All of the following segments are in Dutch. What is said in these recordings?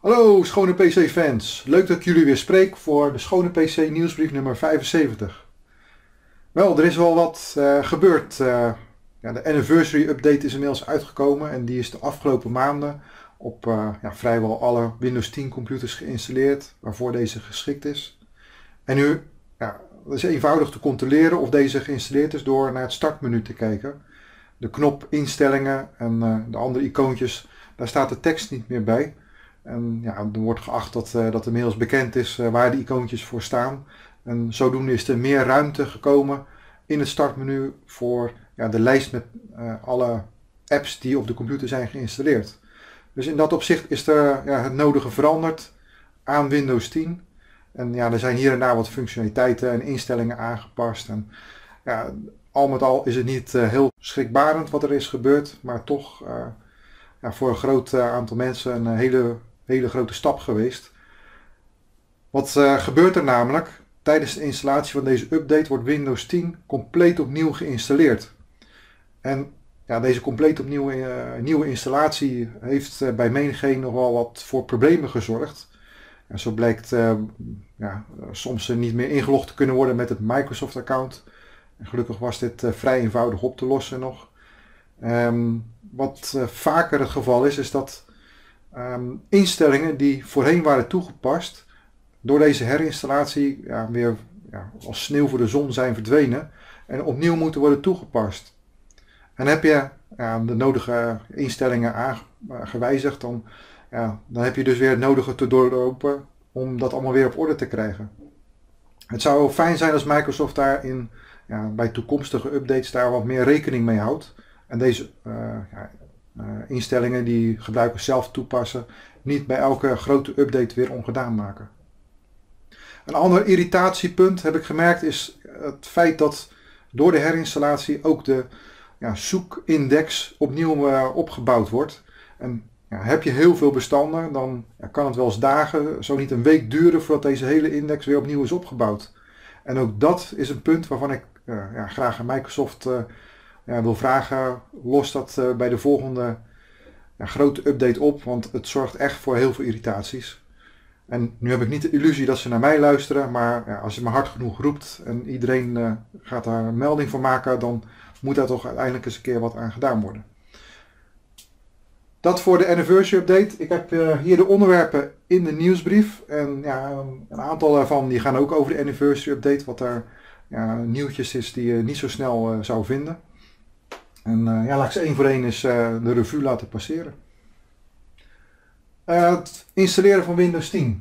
Hallo schone PC fans, leuk dat ik jullie weer spreek voor de schone PC nieuwsbrief nummer 75. Wel, er is wel wat gebeurd. De anniversary update is inmiddels uitgekomen en die is de afgelopen maanden op vrijwel alle Windows 10 computers geïnstalleerd waarvoor deze geschikt is. En nu het is eenvoudig te controleren of deze geïnstalleerd is door naar het startmenu te kijken. De knop instellingen en de andere icoontjes, daar staat de tekst niet meer bij. En er wordt geacht dat inmiddels bekend is waar de icoontjes voor staan. En zodoende is er meer ruimte gekomen in het startmenu voor de lijst met alle apps die op de computer zijn geïnstalleerd. Dus in dat opzicht is er het nodige veranderd aan Windows 10. En er zijn hier en daar wat functionaliteiten en instellingen aangepast. En al met al is het niet heel schrikbarend wat er is gebeurd, maar toch voor een groot aantal mensen een hele grote stap geweest. Wat gebeurt er namelijk? Tijdens de installatie van deze update wordt Windows 10 compleet opnieuw geïnstalleerd. En deze compleet opnieuw nieuwe installatie heeft bij menigeen nog wel wat voor problemen gezorgd. En zo blijkt soms niet meer ingelogd te kunnen worden met het Microsoft account. En gelukkig was dit vrij eenvoudig op te lossen nog. Wat vaker het geval is dat instellingen die voorheen waren toegepast door deze herinstallatie weer als sneeuw voor de zon zijn verdwenen en opnieuw moeten worden toegepast. En heb je de nodige instellingen gewijzigd, dan heb je dus weer het nodige te doorlopen om dat allemaal weer op orde te krijgen. Het zou fijn zijn als Microsoft daarin bij toekomstige updates daar wat meer rekening mee houdt. En deze instellingen die gebruikers zelf toepassen, niet bij elke grote update weer ongedaan maken. Een ander irritatiepunt heb ik gemerkt is het feit dat door de herinstallatie ook de zoekindex opnieuw opgebouwd wordt. En heb je heel veel bestanden, dan kan het wel eens dagen, zo niet een week duren voordat deze hele index weer opnieuw is opgebouwd. En ook dat is een punt waarvan ik graag aan Microsoft wil vragen, los dat bij de volgende grote update op, want het zorgt echt voor heel veel irritaties. En nu heb ik niet de illusie dat ze naar mij luisteren, maar als je maar hard genoeg roept en iedereen gaat daar een melding van maken, dan moet daar toch uiteindelijk eens een keer wat aan gedaan worden. Dat voor de anniversary update. Ik heb hier de onderwerpen in de nieuwsbrief en een aantal daarvan die gaan ook over de anniversary update, wat daar nieuwtjes is die je niet zo snel zou vinden. En laat ik ze één voor één eens de revue laten passeren. Het installeren van Windows 10.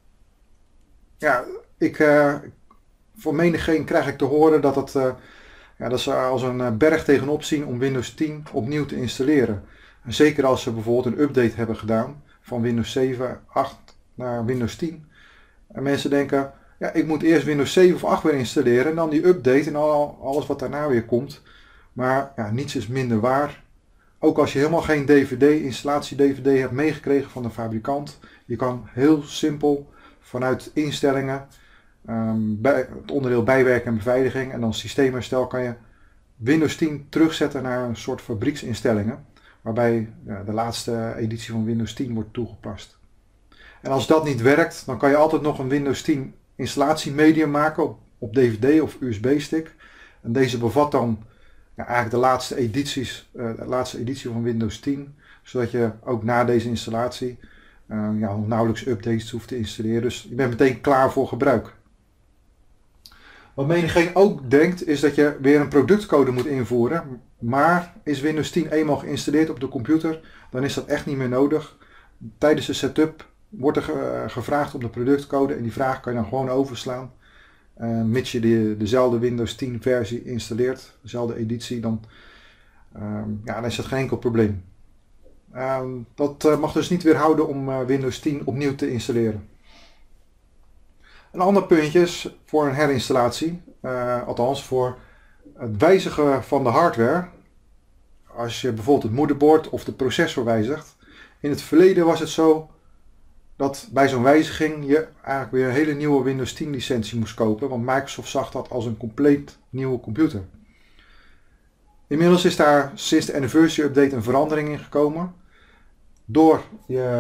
Voor menigeen krijg ik te horen dat ze als een berg tegenop zien om Windows 10 opnieuw te installeren. En zeker als ze bijvoorbeeld een update hebben gedaan van Windows 7, 8 naar Windows 10. En mensen denken, ik moet eerst Windows 7 of 8 weer installeren en dan die update en alles wat daarna weer komt. Maar niets is minder waar. Ook als je helemaal geen installatie-DVD hebt meegekregen van de fabrikant. Je kan heel simpel vanuit instellingen, het onderdeel bijwerken en beveiliging en dan systeemherstel kan je Windows 10 terugzetten naar een soort fabrieksinstellingen. Waarbij de laatste editie van Windows 10 wordt toegepast. En als dat niet werkt, dan kan je altijd nog een Windows 10 installatiemedium maken op DVD of USB-stick. En deze bevat dan eigenlijk de laatste editie van Windows 10. Zodat je ook na deze installatie nauwelijks updates hoeft te installeren. Dus je bent meteen klaar voor gebruik. Wat menigeen ook denkt is dat je weer een productcode moet invoeren. Maar is Windows 10 eenmaal geïnstalleerd op de computer, dan is dat echt niet meer nodig. Tijdens de setup wordt er gevraagd om de productcode en die vraag kan je dan gewoon overslaan. Mits je dezelfde Windows 10 versie installeert, dezelfde editie, dan is dat geen enkel probleem. Dat mag dus niet weerhouden om Windows 10 opnieuw te installeren. Een ander puntje is voor een herinstallatie, althans voor het wijzigen van de hardware. Als je bijvoorbeeld het moederbord of de processor wijzigt. In het verleden was het zo dat bij zo'n wijziging je eigenlijk weer een hele nieuwe Windows 10 licentie moest kopen, want Microsoft zag dat als een compleet nieuwe computer. Inmiddels is daar sinds de anniversary update een verandering in gekomen. Door je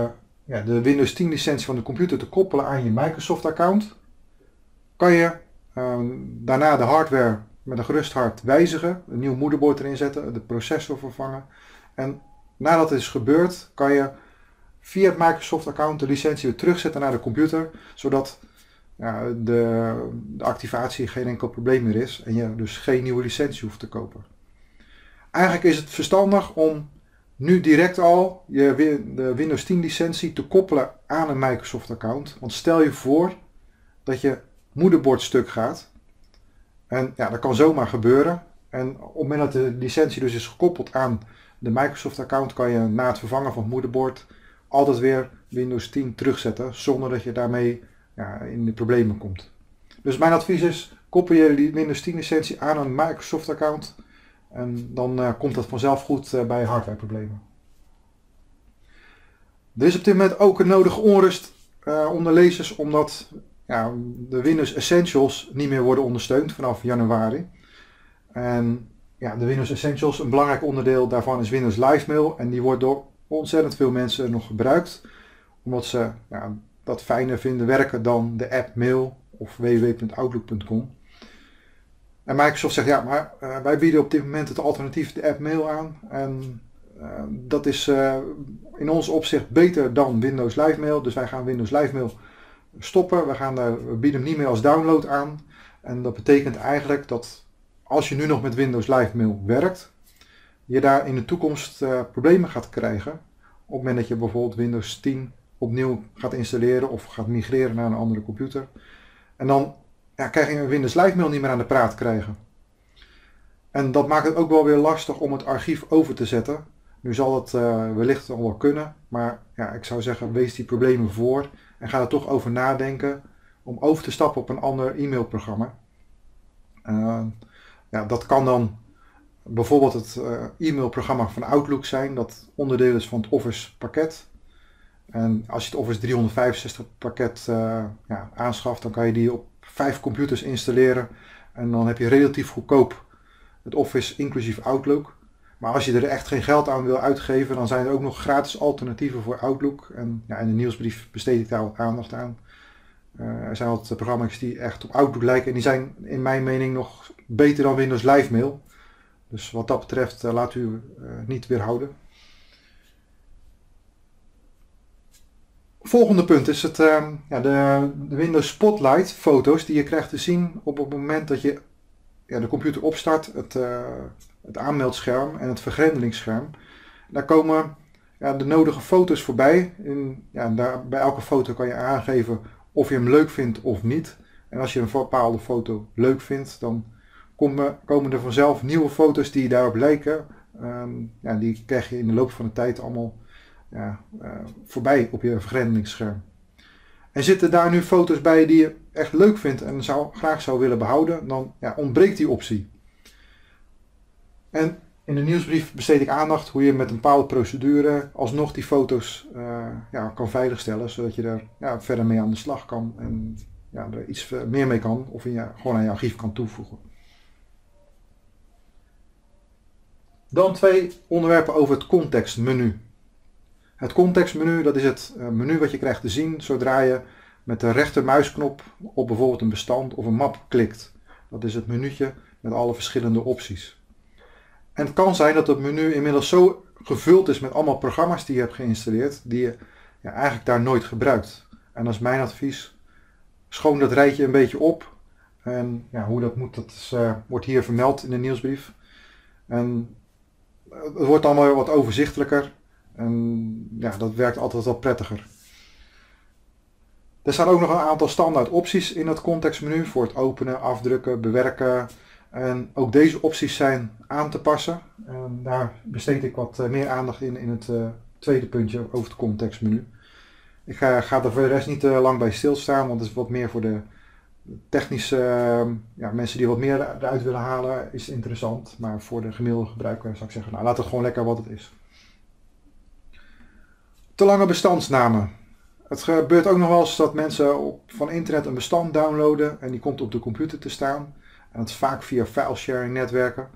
de Windows 10 licentie van de computer te koppelen aan je Microsoft account, kan je daarna de hardware met een gerust hart wijzigen, een nieuw moederbord erin zetten, de processor vervangen. En nadat het is gebeurd, kan je via het Microsoft account de licentie weer terugzetten naar de computer, zodat de activatie geen enkel probleem meer is en je dus geen nieuwe licentie hoeft te kopen. Eigenlijk is het verstandig om nu direct al de Windows 10 licentie te koppelen aan een Microsoft account. Want stel je voor dat je moederbord stuk gaat. En dat kan zomaar gebeuren. En op het moment dat de licentie dus is gekoppeld aan de Microsoft account, kan je na het vervangen van het moederbord altijd weer Windows 10 terugzetten. Zonder dat je daarmee in de problemen komt. Dus mijn advies is, koppel je die Windows 10 licentie aan een Microsoft account. En dan komt dat vanzelf goed bij hardwareproblemen. Er is op dit moment ook een nodige onrust onder lezers, omdat de Windows Essentials niet meer worden ondersteund vanaf januari. En de Windows Essentials, een belangrijk onderdeel daarvan is Windows Live Mail. En die wordt door ontzettend veel mensen nog gebruikt, omdat ze dat fijner vinden werken dan de app Mail of www.outlook.com. En Microsoft zegt, maar wij bieden op dit moment het alternatief de app Mail aan. En dat is in ons opzicht beter dan Windows Live Mail. Dus wij gaan Windows Live Mail stoppen. We bieden hem niet meer als download aan. En dat betekent eigenlijk dat als je nu nog met Windows Live Mail werkt, je daar in de toekomst problemen gaat krijgen. Op het moment dat je bijvoorbeeld Windows 10 opnieuw gaat installeren of gaat migreren naar een andere computer. En dan krijg je Windows Live Mail niet meer aan de praat krijgen. En dat maakt het ook wel weer lastig om het archief over te zetten. Nu zal het wellicht al wel kunnen, maar ik zou zeggen, wees die problemen voor en ga er toch over nadenken om over te stappen op een ander e-mailprogramma. Dat kan dan bijvoorbeeld het e-mailprogramma van Outlook zijn, dat onderdeel is van het Office pakket. En als je het Office 365 pakket aanschaft, dan kan je die op 5 computers installeren. En dan heb je relatief goedkoop het Office inclusief Outlook. Maar als je er echt geen geld aan wil uitgeven, dan zijn er ook nog gratis alternatieven voor Outlook. En in de nieuwsbrief besteed ik daar wat aandacht aan. Er zijn wat programma's die echt op Outlook lijken. En die zijn in mijn mening nog beter dan Windows Live Mail. Dus wat dat betreft laat u niet weerhouden. Volgende punt is de Windows Spotlight foto's die je krijgt te zien op het moment dat je de computer opstart, het aanmeldscherm en het vergrendelingsscherm. Daar komen de nodige foto's voorbij. Bij elke foto kan je aangeven of je hem leuk vindt of niet. En als je een bepaalde foto leuk vindt, dan komen er vanzelf nieuwe foto's die daarop lijken. Die krijg je in de loop van de tijd allemaal voorbij op je vergrendelingsscherm. En zitten daar nu foto's bij die je echt leuk vindt en graag zou willen behouden, dan ontbreekt die optie. En in de nieuwsbrief besteed ik aandacht hoe je met een bepaalde procedure alsnog die foto's kan veiligstellen, zodat je er verder mee aan de slag kan en er iets meer mee kan of gewoon aan je archief kan toevoegen. Dan 2 onderwerpen over het contextmenu. Het contextmenu, dat is het menu wat je krijgt te zien zodra je met de rechtermuisknop op bijvoorbeeld een bestand of een map klikt. Dat is het menuutje met alle verschillende opties. En het kan zijn dat het menu inmiddels zo gevuld is met allemaal programma's die je hebt geïnstalleerd, die je eigenlijk daar nooit gebruikt. En dat is mijn advies. Schoon dat rijtje een beetje op. En hoe dat moet, dat wordt hier vermeld in de nieuwsbrief. En het wordt allemaal wat overzichtelijker. En dat werkt altijd wat prettiger. Er staan ook nog een aantal standaard opties in het contextmenu voor het openen, afdrukken, bewerken. En ook deze opties zijn aan te passen. En daar besteed ik wat meer aandacht in het tweede puntje over het contextmenu. Ik ga er voor de rest niet lang bij stilstaan, want het is wat meer voor de technische mensen die wat meer eruit willen halen, is interessant. Maar voor de gemiddelde gebruiker zou ik zeggen, laat het gewoon lekker wat het is. Te lange bestandsnamen. Het gebeurt ook nog wel eens dat mensen van internet een bestand downloaden en die komt op de computer te staan. En dat is vaak via filesharing netwerken.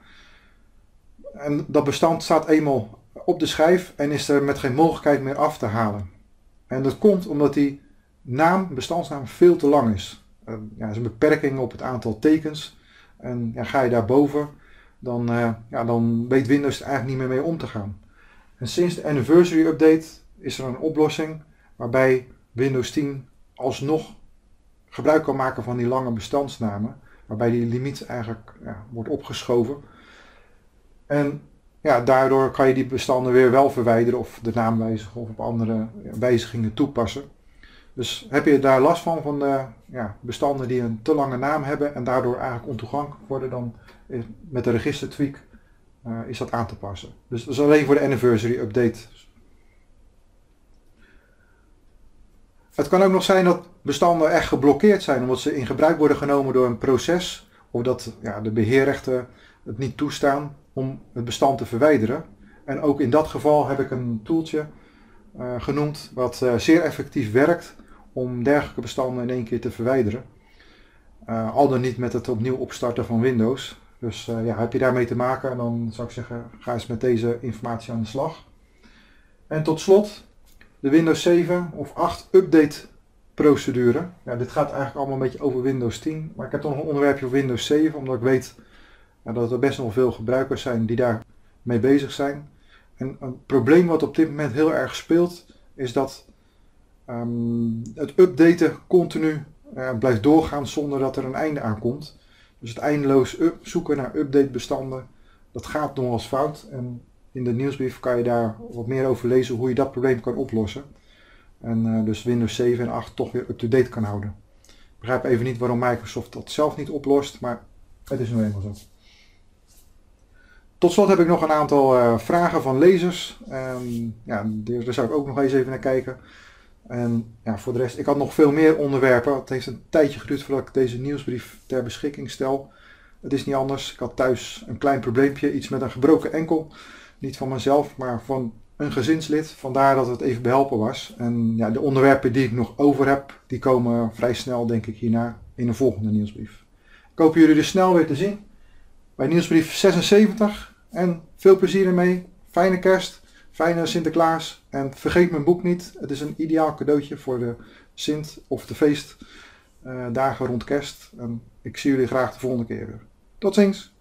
En dat bestand staat eenmaal op de schijf en is er met geen mogelijkheid meer af te halen. En dat komt omdat die bestandsnaam veel te lang is. Ja, er is een beperking op het aantal tekens. En ja, ga je daarboven, dan weet Windows er eigenlijk niet meer mee om te gaan. En sinds de Anniversary Update is er een oplossing waarbij Windows 10 alsnog gebruik kan maken van die lange bestandsnamen. Waarbij die limiet eigenlijk wordt opgeschoven. En ja, daardoor kan je die bestanden weer wel verwijderen of de naam wijzigen of op andere wijzigingen toepassen. Dus heb je daar last van de bestanden die een te lange naam hebben en daardoor eigenlijk ontoegankelijk worden, dan met de registertweak is dat aan te passen. Dus dat is alleen voor de Anniversary Update. Het kan ook nog zijn dat bestanden echt geblokkeerd zijn omdat ze in gebruik worden genomen door een proces of dat de beheerrechten het niet toestaan om het bestand te verwijderen. En ook in dat geval heb ik een tooltje genoemd wat zeer effectief werkt om dergelijke bestanden in één keer te verwijderen. Al dan niet met het opnieuw opstarten van Windows. Dus heb je daarmee te maken, en dan zou ik zeggen, ga eens met deze informatie aan de slag. En tot slot de Windows 7 of 8 update procedure. Ja, dit gaat eigenlijk allemaal een beetje over Windows 10, maar ik heb toch nog een onderwerpje op Windows 7, omdat ik weet dat er best nog veel gebruikers zijn die daar mee bezig zijn. En een probleem wat op dit moment heel erg speelt, is dat het updaten continu blijft doorgaan zonder dat er een einde aan komt. Dus het eindeloos zoeken naar updatebestanden, dat gaat nog eens fout. En in de nieuwsbrief kan je daar wat meer over lezen hoe je dat probleem kan oplossen. En dus Windows 7 en 8 toch weer up-to-date kan houden. Ik begrijp even niet waarom Microsoft dat zelf niet oplost, maar het is nu eenmaal zo. Tot slot heb ik nog een aantal vragen van lezers. Daar zou ik ook nog eens even naar kijken. En voor de rest, ik had nog veel meer onderwerpen. Het heeft een tijdje geduurd voordat ik deze nieuwsbrief ter beschikking stel. Het is niet anders. Ik had thuis een klein probleempje, iets met een gebroken enkel. Niet van mezelf, maar van een gezinslid. Vandaar dat het even behelpen was. En de onderwerpen die ik nog over heb, die komen vrij snel, denk ik, hierna in een volgende nieuwsbrief. Ik hoop jullie dus snel weer te zien bij nieuwsbrief 76. En veel plezier ermee. Fijne kerst. Fijne Sinterklaas. En vergeet mijn boek niet. Het is een ideaal cadeautje voor de Sint of de feestdagen rond kerst. En ik zie jullie graag de volgende keer weer. Tot ziens.